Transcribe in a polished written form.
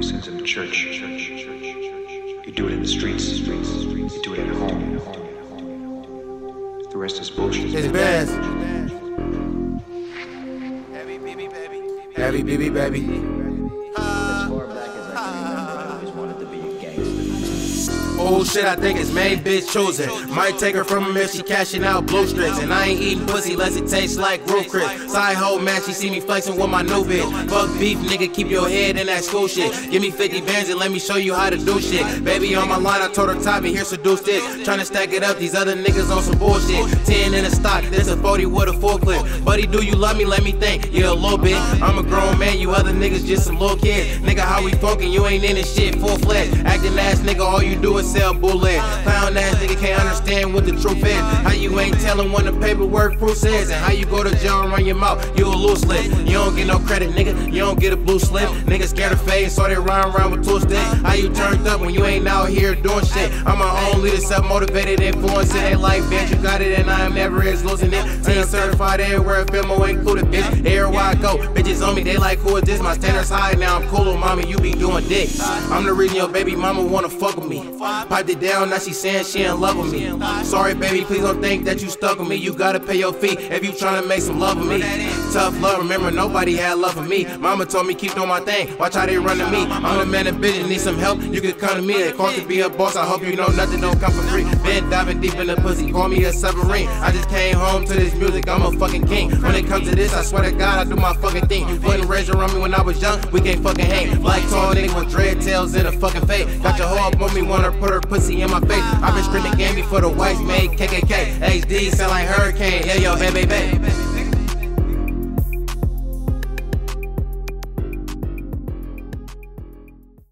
sends him to church. You do it in the streets. You do it at home. The rest is bullshit. It's best. Heavy BB baby. As far back as I can remember, I always wanted to be a gangster. Oh shit, I think it's main bitch chosen. Might take her from him if she cashing out blue strips. And I ain't eating pussy unless it tastes like Roof Chris. Side hoe man, she see me flexing with my new bitch. Fuck beef, nigga, keep your head in that school shit. Give me 50 bands and let me show you how to do shit. Baby on my line, I told her top me, here seduce this. Tryna stack it up, these other niggas on some bullshit. 10 in the stock, there's a 40 with a full clip. Buddy, do you love me? Let me think. Yeah, a little bit. I'm a grown man, you other niggas just some little kids. Nigga, how we funkin'? You ain't in this shit full fledged. Acting ass nigga, all you do is sell bullet. Clown ass nigga can't understand what the truth is. How you ain't telling when the paperwork proof says. And how you go to jail and run your mouth, you a loose lip. You don't get no credit, nigga, you don't get a blue slip. Nigga scared of face, so they run around with two sticks. How you turned up when you ain't out here doing shit? I'm my own leader, self-motivated, influencing. They like, bitch, you got it and I am never is losing it. Team certified everywhere, Filmo included, bitch. Everywhere I go, bitches on me, they like, who is this? My standards high, now I'm cool, mommy, you be doing dick. I'm the reason your baby mama wanna fuck with me. Piped it down, now she saying she in love with me. Sorry baby, please don't think that you stuck with me. You gotta pay your fee if you tryna make some love with me. Tough love, remember nobody had love for me. Mama told me keep doing my thing, watch how they run to me. I'm the man of business, need some help, you can come to me. It cost to be a boss, I hope you know nothing don't come for free. Been diving deep in the pussy, call me a submarine. I just came home to this music, I'm a fucking king. When it comes to this, I swear to God, I do my fucking thing. Putting razor on me when I was young, we can't fucking hang. Like tall niggas with dread tails in a fucking face. Got your hoe up on me, wanna put her pussy in my face. I've been screaming game before the whites made KKK. HD sound like hurricane, yeah yo, baby, baby.